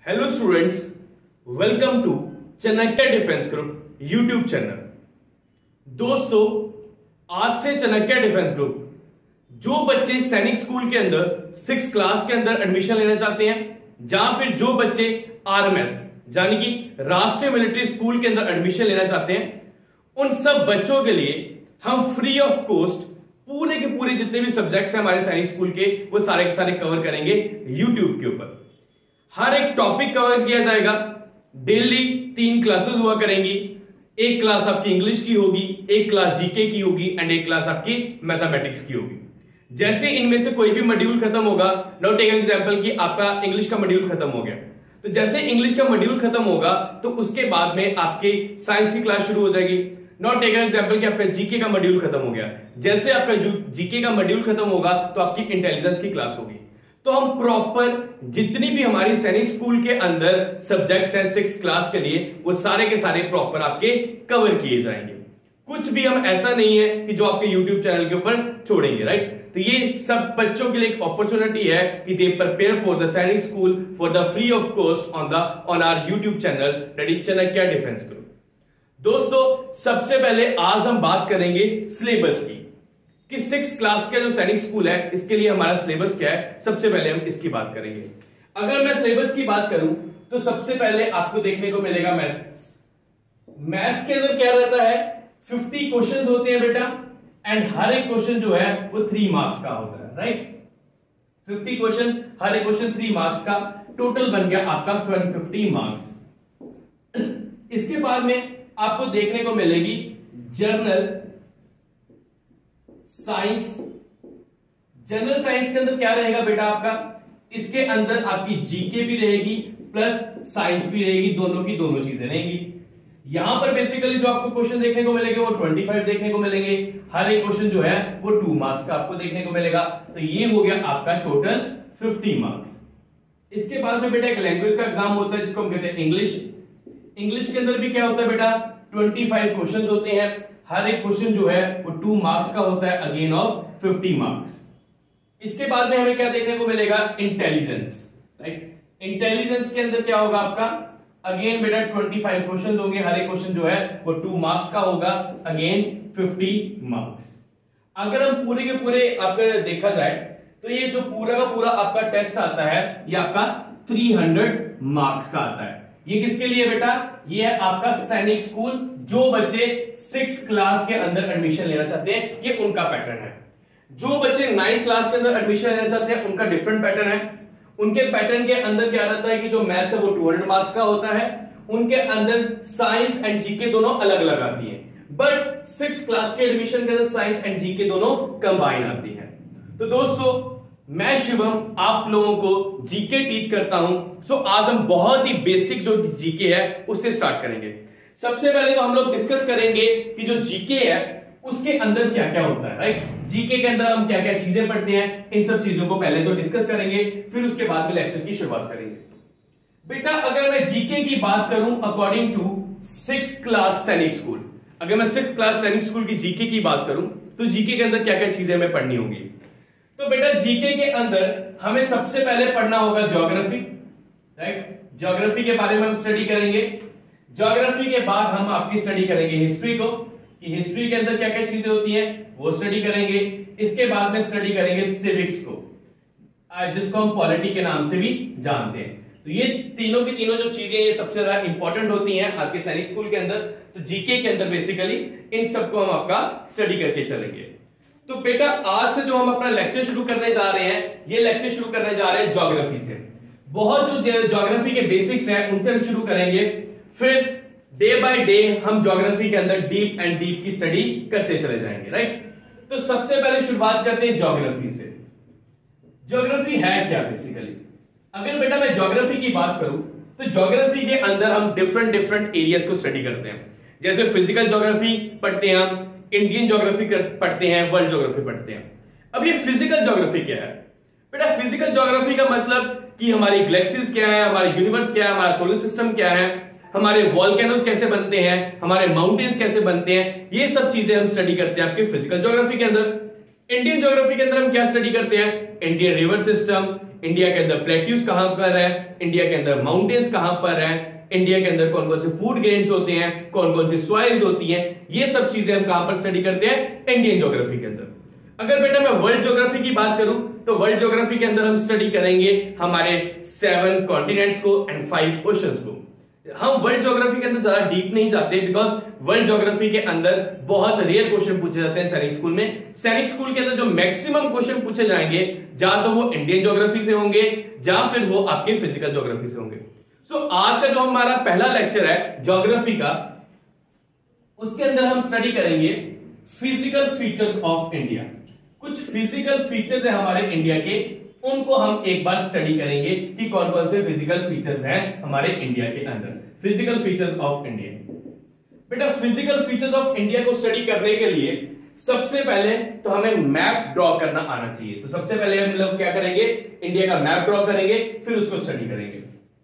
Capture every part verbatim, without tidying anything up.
Hello students, welcome to Chanakya defence group YouTube channel. दोस्तों, आज से चाणक्य डिफेंस ग्रुप जो बच्चे सैनिक स्कूल के अंदर सिक्स क्लास के अंदर एडमिशन लेना चाहते हैं, या फिर जो बच्चे आरएमएस यानी कि राष्ट्रीय मिलिट्री स्कूल के अंदर एडमिशन लेना चाहते हैं, उन सब बच्चों के लिए हम फ्री ऑफ कॉस्ट पूरे के पूरे जितने भी सब्जेक्ट्स हैं हमारे सैनिक स्कूल के, वो सारे के सारे कवर करेंगे यूट्यूब के ऊपर। हर एक टॉपिक कवर किया जाएगा। डेली तीन क्लासेस हुआ करेंगी। एक क्लास आपकी इंग्लिश की होगी, एक क्लास जीके की होगी एंड एक क्लास आपकी मैथमेटिक्स की होगी। जैसे इनमें से कोई भी मॉड्यूल खत्म होगा, नाउ टेक एन एग्जांपल कि आपका इंग्लिश का मॉड्यूल खत्म हो गया, तो जैसे इंग्लिश का मॉड्यूल खत्म होगा तो उसके बाद में आपकी साइंस की क्लास शुरू हो जाएगी। नाउ टेक एन एग्जांपल कि आपका जीके का मॉड्यूल खत्म हो गया, जैसे आपका जीके का मॉड्यूल खत्म होगा तो आपकी इंटेलिजेंस की क्लास होगी। तो हम प्रॉपर जितनी भी हमारी सैनिक स्कूल के अंदर सब्जेक्ट्स हैं सिक्स क्लास के लिए, वो सारे के सारे प्रॉपर आपके कवर किए जाएंगे। कुछ भी हम ऐसा नहीं है कि जो आपके यूट्यूब चैनल के ऊपर छोड़ेंगे, राइट। तो ये सब बच्चों के लिए एक अपॉर्चुनिटी है कि they prepare for the Sainik school for the free of cost on the on our YouTube channel that is Chanakya defence group. दोस्तों, सबसे पहले आज हम बात करेंगे सिलेबस की कि सिक्स क्लास का जो सैनिक स्कूल है इसके लिए हमारा सिलेबस क्या है। सबसे पहले हम इसकी बात करेंगे। अगर मैं सिलेबस की बात करूं तो सबसे पहले आपको देखने को मिलेगा मैथ्स। मैथ्स के अंदर क्या रहता है, फिफ्टी क्वेश्चंस होते हैं बेटा, एंड हर एक क्वेश्चन जो है वो थ्री मार्क्स का होता है, राइट। फिफ्टी क्वेश्चंस, हर एक क्वेश्चन थ्री मार्क्स का, टोटल बन गया आपका वन फिफ्टी मार्क्स। इसके बाद में आपको देखने को मिलेगी जर्नल साइंस। जनरल साइंस के अंदर क्या रहेगा बेटा आपका, इसके अंदर आपकी जीके भी रहेगी प्लस साइंस भी रहेगी, दोनों की दोनों चीजें रहेंगी। यहां पर बेसिकली जो आपको क्वेश्चन देखने को मिलेंगे वो पच्चीस देखने को मिलेंगे। हर एक क्वेश्चन जो है वो टू मार्क्स का आपको देखने को मिलेगा। तो ये हो गया आपका टोटल फिफ्टी मार्क्स। इसके बाद में बेटा एक लैंग्वेज का एग्जाम होता है जिसको हम कहते हैं इंग्लिश। इंग्लिश के अंदर भी क्या होता है बेटा, पच्चीस क्वेश्चंस होते हैं। हर एक क्वेश्चन जो है वो टू मार्क्स का होता है, अगेन ऑफ फिफ्टी मार्क्स। इसके बाद में हमें क्या देखने को मिलेगा, इंटेलिजेंस, राइट। इंटेलिजेंस के अंदर क्या होगा आपका, अगेन बेटा पच्चीस क्वेश्चंस होंगे। हर एक क्वेश्चन जो है वो टू मार्क्स का होगा, अगेन फिफ्टी मार्क्स। अगर हम पूरे के पूरे आपका देखा जाए तो ये जो पूरा का पूरा आपका टेस्ट आता है ये आपका तीन सौ मार्क्स का आता है। ये किसके लिए बेटा, ये है आपका सैनिक स्कूल, जो बच्चे सिक्स क्लास के अंदर एडमिशन लेना चाहते हैं, ये उनका पैटर्न है। जो बच्चे नाइन्थ क्लास के अंदर एडमिशन लेना चाहते हैं उनका डिफरेंट पैटर्न है। उनके पैटर्न के अंदर क्या रहता है कि जो मैथ्स है वो दो सौ मार्क्स का होता है। उनके अंदर साइंस एंड जीके दोनों अलग अलग आती है, बट सिक्स क्लास के एडमिशन के अंदर साइंस एंड जीके दोनों कंबाइन आती है। तो दोस्तों, मैं शिवम आप लोगों को जीके टीच करता हूं। सो आज हम बहुत ही बेसिक जो जीके है उससे स्टार्ट करेंगे। सबसे पहले तो हम लोग डिस्कस करेंगे कि जो जीके है उसके अंदर क्या क्या होता है, राइट। जीके के अंदर हम क्या क्या चीजें पढ़ते हैं, इन सब चीजों को पहले तो डिस्कस करेंगे, फिर उसके बाद में लेक्चर की शुरुआत करेंगे। बेटा, अगर मैं जीके की बात करूं according to six class Sainik school, अगर मैं सिक्स क्लास सैनिक स्कूल की जीके की बात करूं तो जीके के अंदर क्या क्या चीजें हमें पढ़नी होंगी। तो बेटा, जीके के अंदर हमें सबसे पहले पढ़ना होगा ज्योग्राफी, राइट। ज्योग्राफी के बारे में हम स्टडी करेंगे। ज्योग्राफी के बाद हम आपकी स्टडी करेंगे हिस्ट्री को, कि हिस्ट्री के अंदर क्या क्या चीजें होती हैं वो स्टडी करेंगे। इसके बाद में स्टडी करेंगे सिविक्स को, जिसको हम पॉलिटी के नाम से भी जानते हैं। तो ये तीनों की तीनों जो चीजें ये सबसे ज्यादा इंपॉर्टेंट होती हैं आपके सैनिक स्कूल के अंदर। तो जीके के अंदर बेसिकली इन सबको हम आपका स्टडी करके चलेंगे। तो बेटा, आज से जो हम अपना लेक्चर शुरू करने जा रहे हैं, ये लेक्चर शुरू करने जा रहे हैं ज्योग्राफी से। बहुत जो ज्योग्राफी के बेसिक्स हैं उनसे हम शुरू करेंगे, फिर डे बाय डे हम ज्योग्राफी के अंदर डीप एंड डीप की स्टडी करते चले जाएंगे, राइट। तो सबसे पहले शुरुआत करते हैं ज्योग्राफी से। ज्योग्राफी है क्या बेसिकली, अगर बेटा मैं ज्योग्राफी की बात करूं तो ज्योग्राफी के अंदर हम डिफरेंट डिफरेंट एरियाज को स्टडी करते हैं। जैसे फिजिकल ज्योग्राफी पढ़ते हैं हम, इंडियन ज्योग्राफी पढ़ते हैं, वर्ल्ड ज्योग्राफी पढ़ते हैं। अब ये फिजिकल ज्योग्राफी क्या है बेटा, फिजिकल ज्योग्राफी का मतलब कि हमारी गैलेक्सीज क्या है, हमारे यूनिवर्स क्या है, हमारा सोलर सिस्टम क्या है, हमारे वॉल्केनोज कैसे बनते हैं, हमारे माउंटेन्स कैसे बनते हैं, ये सब चीजें हम स्टडी करते हैं आपके फिजिकल ज्योग्राफी के अंदर। इंडियन ज्योग्राफी के अंदर हम क्या स्टडी करते हैं, इंडियन रिवर सिस्टम, इंडिया के अंदर प्लेट्यूज कहां पर है, इंडिया के अंदर माउंटेन्स कहां पर है, इंडिया के अंदर कौन कौन से फूड ग्रेन्स होते हैं, कौन कौन सी सॉइल्स होती हैं, ये सब चीजें हम कहां पर स्टडी करते हैं, इंडियन ज्योग्राफी के अंदर। अगर बेटा मैं वर्ल्ड ज्योग्राफी की बात करूं तो वर्ल्ड ज्योग्राफी के अंदर हम स्टडी करेंगे हमारे सेवन कॉन्टिनेंट्स को एंड फाइव ओशंस को। हम वर्ल्ड ज्योग्राफी के अंदर ज्यादा डीप नहीं जाते बिकॉज वर्ल्ड ज्योग्राफी के अंदर बहुत रेयर क्वेश्चन पूछे जाते हैं सैनिक स्कूल में। सैनिक स्कूल के अंदर जो मैक्सिमम क्वेश्चन पूछे जाएंगे या तो वो इंडियन ज्योग्राफी से होंगे या फिर वो आपके फिजिकल ज्योग्राफी से होंगे। सो so, आज का जो हमारा पहला लेक्चर है ज्योग्राफी का, उसके अंदर हम स्टडी करेंगे फिजिकल फीचर्स ऑफ इंडिया। कुछ फिजिकल फीचर्स है हमारे इंडिया के, उनको हम एक बार स्टडी करेंगे कि कौन कौन से फिजिकल फीचर्स हैं हमारे इंडिया के अंदर। Physical features of India. बेटा फिजिकल फीचर्स ऑफ इंडिया को स्टडी करने के लिए सबसे पहले तो हमें मैप ड्रॉ करना आना चाहिए। तो सबसे पहले हम लोग क्या करेंगे, इंडिया का मैप ड्रॉ करेंगे, फिर उसको स्टडी करेंगे।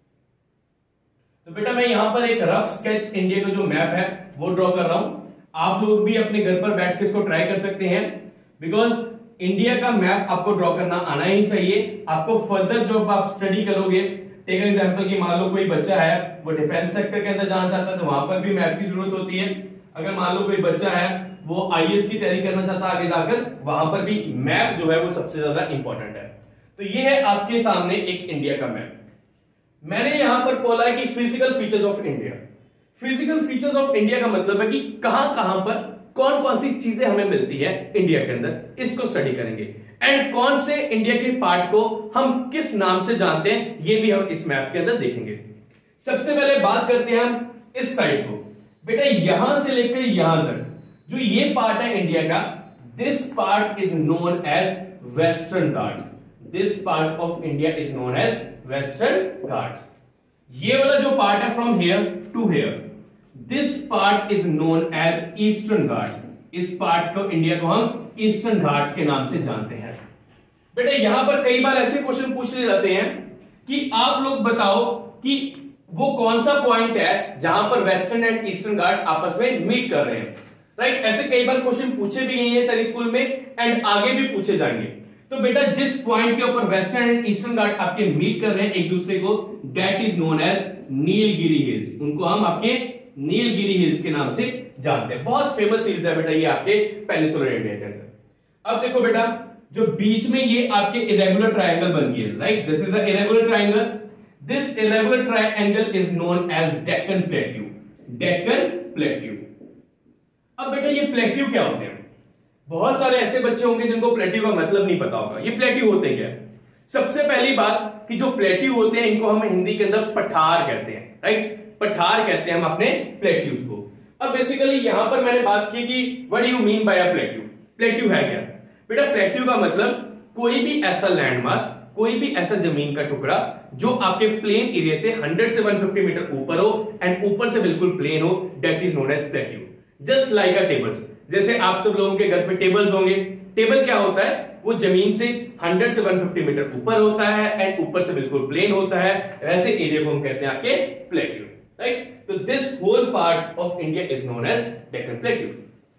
तो बेटा मैं यहां पर एक रफ स्केच इंडिया का जो मैप है वो ड्रॉ कर रहा हूं। आप लोग भी अपने घर पर बैठ के इसको ट्राई कर सकते हैं बिकॉज इंडिया का मैप आपको ड्रॉ करना आना ही चाहिए। आपको फर्दर जब आप स्टडी करोगे, टेक एन एग्जांपल कि मान लो कोई बच्चा है वो डिफेंस सेक्टर के अंदर जाना चाहता है तो वहां पर भी मैप की जरूरत होती है। अगर मान लो कोई बच्चा है वो आईएएस की तैयारी करना चाहता है आगे जाकर, वहां पर भी मैप जो है वो सबसे ज्यादा इंपॉर्टेंट है। तो ये है आपके सामने एक इंडिया का मैप। मैंने यहां पर बोला है कि physical features of India. Physical features of India का मतलब है कि कहां कहां पर कौन कौन सी चीजें हमें मिलती है इंडिया के अंदर, इसको स्टडी करेंगे। एंड कौन से इंडिया के पार्ट को हम किस नाम से जानते हैं ये भी हम इस मैप के अंदर देखेंगे। सबसे पहले बात करते हैं हम इस साइड को। बेटा यहां से लेकर यहां तक जो ये पार्ट है इंडिया का, this part is known as Western Ghats. This part of India is known as Western Ghats. ये वाला जो पार्ट है from here to here, this part is known as Eastern Ghats. इस पार्ट को इंडिया को हम ईस्टर्न घाट्स के नाम से जानते हैं। बेटा यहां पर कई बार ऐसे क्वेश्चन पूछे जाते हैं कि आप लोग बताओ कि वो कौन सा पॉइंट है जहां पर वेस्टर्न एंड ईस्टर्न घाट आपस में मीट कर रहे हैं। राइट, ऐसे कई बार क्वेश्चन पूछे भी गए हैं सैनिक स्कूल में एंड आगे भी पूछे जाएंगे। तो बेटा जिस पॉइंट के ऊपर वेस्टर्न एंड ईस्टर्न घाट आपके मीट कर रहे हैं एक दूसरे को, that is known as Nilgiri hills. उनको हम आपके नीलगिरी हिल्स के नाम से जानते हैं। बहुत फेमस हिल्स है बेटा ये आपके पेनिनसुलर इंडिया के अंदर। अब देखो बेटा जो बीच में ये आपके इरेगुलर ट्रायंगल बन गई है, right, this is a irregular triangle. This irregular triangle is known as Deccan plateau. Deccan plateau. अब बेटा ये प्लेट्यू क्या होते हैं? बहुत सारे ऐसे बच्चे होंगे जिनको प्लेट्यू का मतलब नहीं पता होगा। ये प्लेट्यू होते क्या है? सबसे पहली बात कि जो प्लेट्यू होते हैं इनको हम हिंदी के अंदर पठार कहते हैं। राइट, पठार कहते हैं हम अपने प्लेट्यूज को। अब बेसिकली यहां पर मैंने बात की कि what do you mean by a plateau. Plateau है क्या? बेटा प्लेट्यू का मतलब कोई भी ऐसा लैंड मास, कोई भी ऐसा जमीन का टुकड़ा जो आपके प्लेन एरिया से हंड्रेड से वन फिफ्टी मीटर ऊपर हो एंड ऊपर से बिल्कुल प्लेन हो, that is known as plateau. Just like a tables. जैसे आप सब लोगों के घर पे टेबल्स होंगे। टेबल क्या होता है? वो जमीन से हंड्रेड से वन फिफ्टी मीटर ऊपर होता है एंड ऊपर से बिल्कुल प्लेन होता है। ऐसे एरिया को हम कहते हैं आपके प्लेट्यू। राइट, तो this whole part of India is known as Deccan plateau.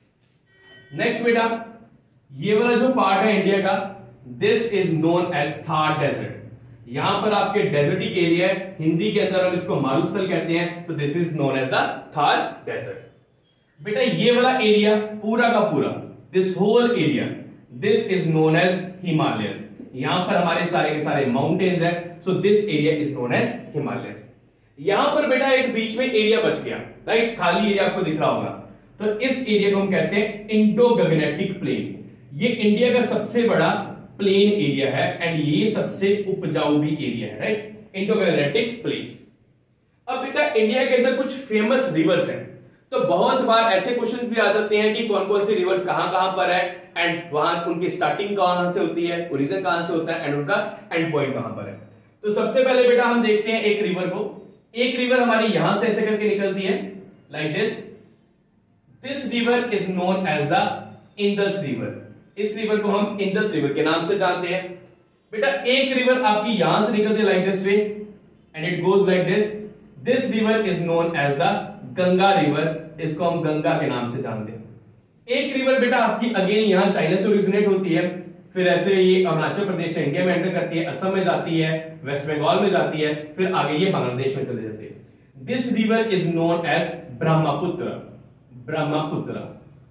Next बेटा ये वाला जो पार्ट है इंडिया का, this is known as Thar desert. यहां पर आपके डेजर्टिक एरिया है, हिंदी के अंदर हम इसको मारुस्थल कहते हैं। तो this is known as the Thar desert. बेटा ये वाला एरिया पूरा का पूरा, this whole area, this is known as Himalayas. यहां पर हमारे सारे के सारे माउंटेन्स है। So this area is known as Himalayas. यहां पर बेटा एक बीच में एरिया बच गया, राइट, खाली एरिया आपको दिख रहा होगा। तो इस एरिया को हम कहते हैं इंडो गगनेटिक प्लेन। ये इंडिया का सबसे बड़ा प्लेन एरिया है एंड ये सबसे उपजाऊ भी एरिया है। Right, Indo Gangetic plain. अब बेटा इंडिया के अंदर कुछ फेमस रिवर्स हैं। तो बहुत बार ऐसे क्वेश्चन भी आ जाते हैं कि कौन कौन से रिवर्स कहां कहां पर है एंड वहां उनकी स्टार्टिंग कहां से होती है, ओरिजिन कहां से होता है एंड उनका एंड पॉइंट कहां पर है। तो सबसे पहले बेटा हम देखते हैं एक रिवर को। एक रिवर हमारी यहां से ऐसे करके निकलती है like this. This river is known as the Indus river. इस रिवर को हम इंडस रिवर के नाम से जानते हैं। बेटा एक रिवर आपकी यहां से निकलती है like this way and it goes like this. This river is known as the Ganga river. इसको हम गंगा के नाम से जानते हैं। एक रिवर बेटा आपकी अगेन यहां चाइना से ओरिजिनेट होती है, फिर ऐसे ये अरुणाचल प्रदेश से इंडिया में एंटर करती है, असम में जाती है, वेस्ट बंगाल में जाती है, फिर आगे ये बांग्लादेश में चले जाते हैं। This river is known as Brahmaputra. Brahmaputra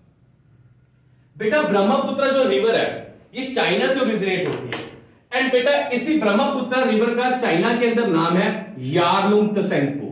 बेटा, ब्रह्मपुत्र जो रिवर है ये चाइना से ओरिजिनेट होती है। एंड बेटा इसी ब्रह्मपुत्र रिवर का चाइना के अंदर नाम है यारलुंग त्सेंगपो।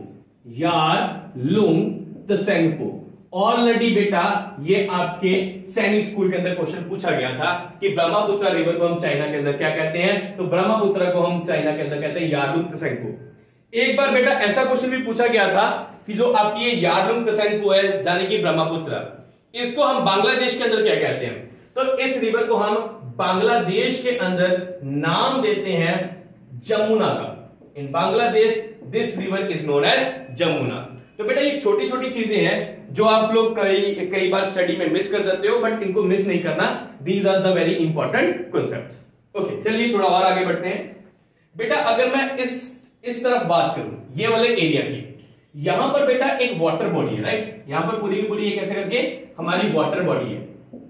यारलुंग त्सेंगपो। ऑलरेडी बेटा ये आपके सैनिक स्कूल के अंदर क्वेश्चन पूछा गया था कि ब्रह्मपुत्र रिवर को हम चाइना के अंदर क्या कहते हैं, तो ब्रह्मपुत्र को हम चाइना के अंदर कहते हैं यारलुंग त्सेंगपो। एक बार बेटा ऐसा क्वेश्चन भी पूछा गया था कि जो आपकी ये यारलुंग त्सेंगपो है यानी कि ब्रह्मपुत्र, इसको हम बांग्लादेश के अंदर क्या कहते हैं, तो इस रिवर को हम बांग्लादेश के अंदर नाम देते हैं जमुना का। In Bangladesh this river is known as Jamuna. तो बेटा ये छोटी छोटी चीजें हैं जो आप लोग कई कई बार स्टडी में मिस कर सकते हो, बट इनको मिस नहीं करना। These are the very important concepts. Okay चलिए थोड़ा और आगे बढ़ते हैं। बेटा अगर मैं इस इस तरफ बात करूं ये वाले एरिया की, यहां पर बेटा एक वाटर बॉडी है, राइट। यहां पर पूरी की पूरी कैसे करके हमारी वाटर बॉडी है।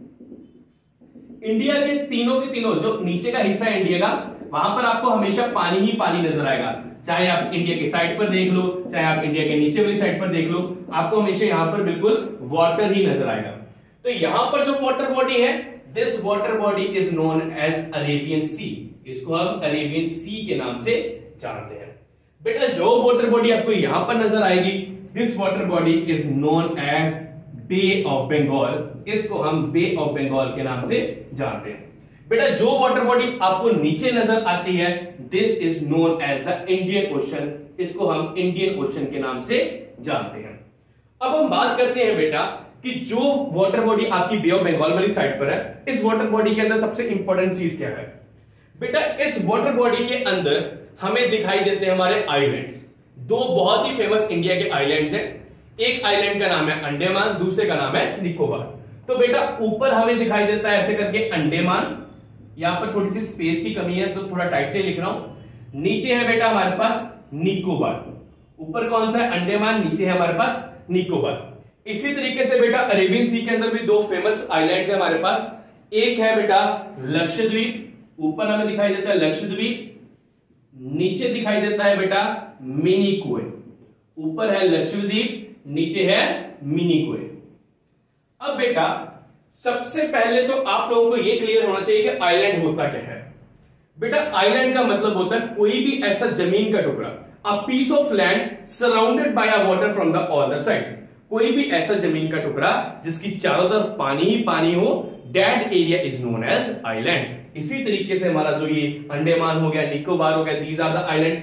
इंडिया के तीनों के तीनों जो नीचे का हिस्सा है इंडिया का, वहां पर आपको हमेशा पानी ही पानी नजर आएगा। चाहे आप इंडिया की साइड पर देख लो, चाहे आप इंडिया के नीचे वाली साइड पर देख लो, आपको हमेशा यहां पर बिल्कुल वाटर ही नजर आएगा। तो यहां पर जो वाटर बॉडी है, this water body is known as Arabian sea. इसको हम अरेबियन सी के नाम से जानते हैं। बेटा जो वाटर बॉडी आपको यहां पर नजर आएगी, this water body is known as bay of Bengal. इसको हम बे ऑफ बंगाल के नाम से जानते हैं। बेटा जो वाटर बॉडी आपको नीचे नजर आती है, this is known as the Indian ocean. इसको हम इंडियन ओशन के नाम से जानते हैं। अब हम बात करते हैं बेटा कि जो वाटर बॉडी आपकी बे ऑफ बंगाल वाली साइड पर है, इस वाटर बॉडी के अंदर सबसे इंपॉर्टेंट चीज क्या है बेटा, इस वाटर बॉडी के अंदर हमें दिखाई देते हैं हमारे आइलैंड्स। दो बहुत ही फेमस इंडिया के आइलैंड्स हैं। एक आइलैंड का नाम है अंडमान, दूसरे का नाम है निकोबार। तो बेटा ऊपर हमें दिखाई देता है ऐसे करके अंडमान, यहां पर थोड़ी सी स्पेस की कमी है तो थोड़ा टाइटली लिख रहा हूं। नीचे है बेटा हमारे पास निकोबार। ऊपर कौन सा है अंडमान, नीचे है हमारे पास निकोबार। इसी तरीके से बेटा अरेबियन सी के अंदर भी दो फेमस आइलैंड्स है हमारे पास। एक है बेटा लक्षद्वीप, ऊपर हमें दिखाई देता है लक्षद्वीप, नीचे दिखाई देता है बेटा मिनिकोय। ऊपर है लक्षद्वीप, नीचे है मिनिकोय। अब बेटा सबसे पहले तो आप लोगों को यह क्लियर होना चाहिए कि आइलैंड होता क्या है। बेटा आइलैंड का मतलब होता है कोई भी ऐसा जमीन का टुकड़ा, a piece of land surrounded by a water from the all the sides. कोई भी ऐसा जमीन का टुकड़ा जिसकी चारों तरफ पानी ही पानी हो, that area is known as island. इसी तरीके से हमारा जो ये अंडमान हो गया, निकोबार हो गया, दीज आर द आइलैंड्स।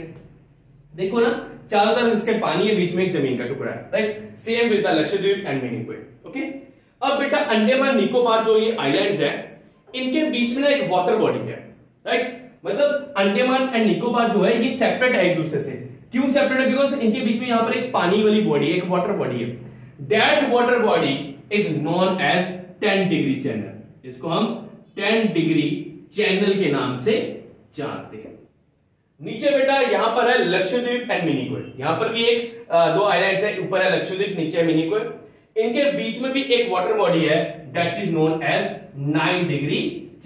देखो ना चारों तरफ इसके पानी है, बीच में एक जमीन का टुकड़ा है, right. Same with the Lakshadweep and Minicoy. Okay अब बेटा अंडमान निकोबार जो ये आइलैंड्स है, इनके बीच में ना एक वाटर बॉडी है, राइट। मतलब अंडमान एंड निकोबार जो है ये सेपरेट है एक दूसरे से। क्यों सेपरेट है? बिकॉज इनके बीच में यहां पर एक पानी वाली बॉडी है, एक वाटर बॉडी है। That water body is known as ten degree channel. इसको हम टेन डिग्री चैनल के नाम से जानते हैं। नीचे बेटा यहां पर है लक्षद्वीप एंड मिनिकोय। यहां पर भी एक दो आइलैंड्स है, ऊपर है लक्षद्वीप, नीचे है मिनिकोय। इनके बीच में भी एक वाटर बॉडी है, that is known as nine degree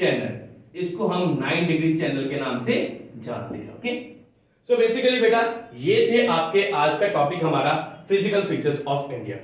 channel. इसको हम नाइन डिग्री चैनल के नाम से जानते हैं। ओके सो बेसिकली बेटा ये थे आपके आज का टॉपिक हमारा फिजिकल फीचर्स ऑफ इंडिया।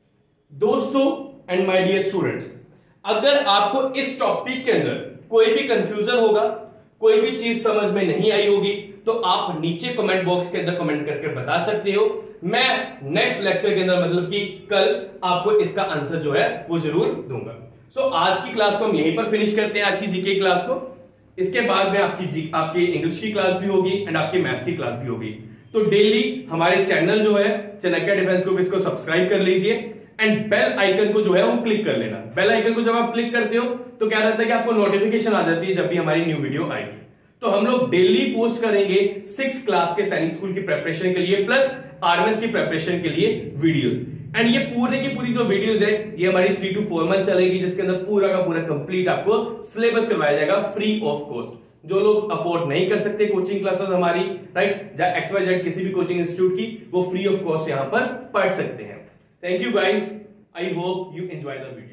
दोस्तों एंड माय डियर स्टूडेंट्स, अगर आपको इस टॉपिक के अंदर कोई भी कंफ्यूजन होगा, कोई भी चीज समझ में नहीं आई होगी, तो आप नीचे कमेंट बॉक्स के अंदर कमेंट करके बता सकते हो। मैं नेक्स्ट लेक्चर के अंदर मतलब कि कल आपको इसका आंसर जो है वो जरूर दूंगा। सो so, आज की क्लास को हम यहीं पर फिनिश करते हैं, आज की जीके क्लास को। इसके बाद में आपकी जी आपकी इंग्लिश की क्लास भी होगी एंड आपकी मैथ की क्लास भी होगी। तो डेली हमारे चैनल जो है चाणक्य डिफेंस ग्रुप, इसको सब्सक्राइब कर लीजिए एंड बेल आइकन को जो है वो क्लिक कर लेना। बेल आइकन को जब आप क्लिक करते हो तो क्या रहता है कि आपको नोटिफिकेशन आ जाती है जब भी हमारी न्यू वीडियो आएगी। तो हम लोग डेली पोस्ट करेंगे सिक्स क्लास के सैनिक स्कूल की प्रिपरेशन के लिए प्लस आर्मीज की प्रिपरेशन के लिए वीडियोस। एंड ये पूरे की पूरी जो वीडियोस है ये हमारी थ्री टू फोर मंथ चलेगी, जिसके अंदर पूरा का पूरा कंप्लीट आपको सिलेबस करवाया जाएगा फ्री ऑफ कॉस्ट। जो लोग अफोर्ड नहीं कर सकते कोचिंग क्लासेस हमारी, राइट, या एक्स वाई जेड किसी भी कोचिंग इंस्टीट्यूट की, वो फ्री ऑफ कॉस्ट यहां पर पढ़ सकते हैं। Thank you guys, I hope you enjoy the video.